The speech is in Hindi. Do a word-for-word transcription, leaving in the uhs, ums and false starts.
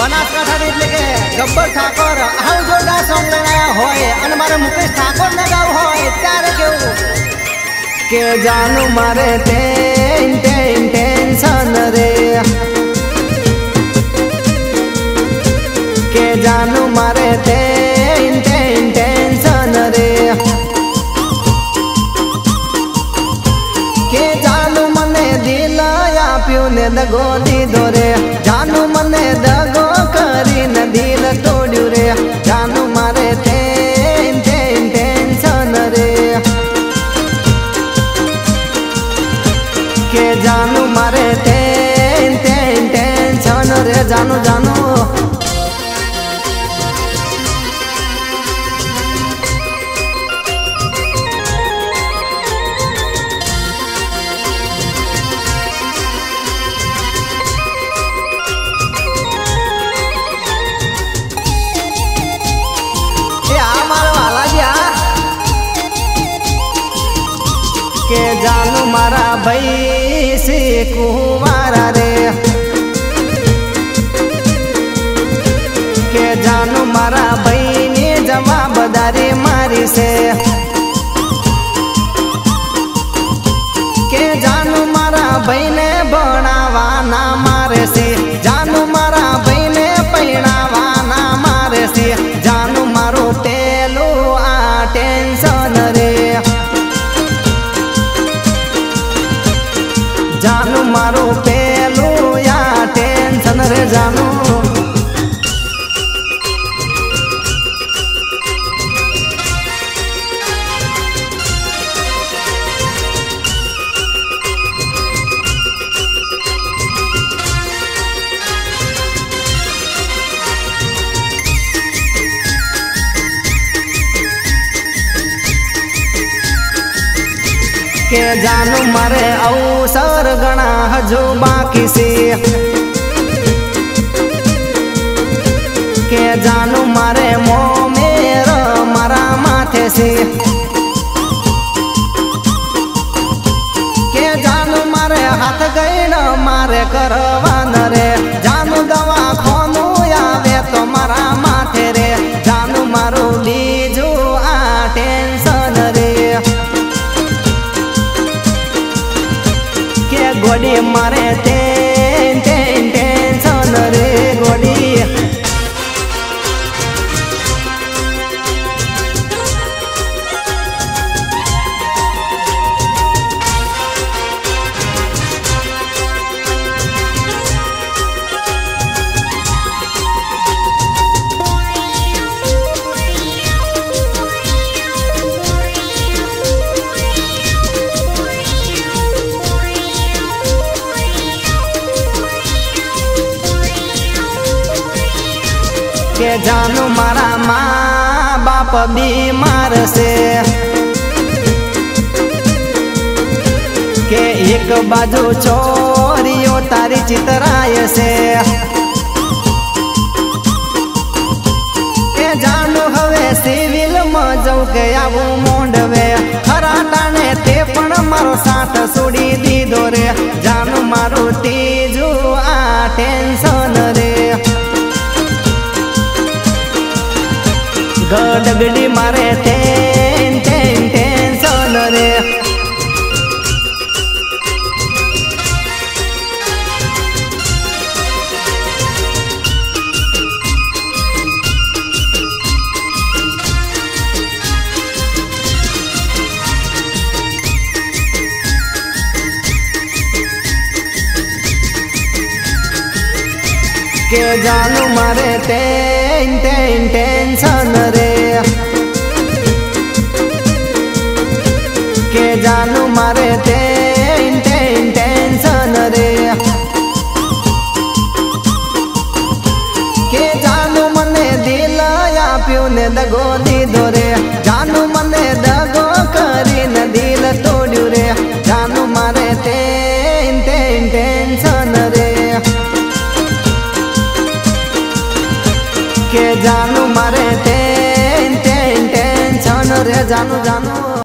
बनासकांठा એટલે કે ગબ્બર ઠાકોર આવ જોરદાર સોંગ લગાયા હોય અને મારે મુકેશ ઠાકોર ને ગાવ હોય ત્યારે કેવું કે જાનુ મારે ટેન ટેન ટેન્શન રે કે જાનુ મારે ટેન ટેન ટેન્શન રે કે જાનુ મને દિલ આપ્યું ને દગો દીધો રે જાનુ મને દગો કરીને દિલ તોડ્યું રે જાનુ મારે ટેન ટેન ટેન્શન રે કે જાનુ મારે ટેન ટેન ટેન્શન રે જાનુ જાનુ के जानू मारा भाई से कुंवारा रे के जानू मारा भाई ने जवाबदारी मारी से के जानू मारा भाई ने बनावाना मारे से जानू मारा भाई ने पहनावाना मारे से जानू मारो पेलो आ टेंशन रे जानू मारो पेलो या टेंशन रे जानू के जानू मारे अवसर गणा हजू बाकी से के जानू मारे मोह मेरा मारा माथे से के जानू मारे हाथ गई न मारे करवान रे जानू दवा खोनू आवे तो मारा माथे रे जानू मारू बीजू आ टेंशन रे गोडी मारे टेन टेन टेंशन रे गोडी के जानू मारा माँ बाप बीमार से के एक बाजू चोरियो तारी चितराय से के जानू हवे सिविल में जाऊ के आवू मोंडवे खराटाने ते पण मारो साथ सुड़ी दीधो रे जानू मारो तीजू आ टेंशन रे गडगडी मारे टेन टेन टेंशन रे के जानू मारे टेन टेन टेंशन रे के जानू मारे टेन टेन टेंशन रे के जानू मने दिल आप्यू ने दगो दीधो रे जानू मने दगो करीने दिल तोड्यू रे जानू मारे टेन टेन टेंशन रे के जानू मारे टेन टेन टेंशन रे जानू जानू।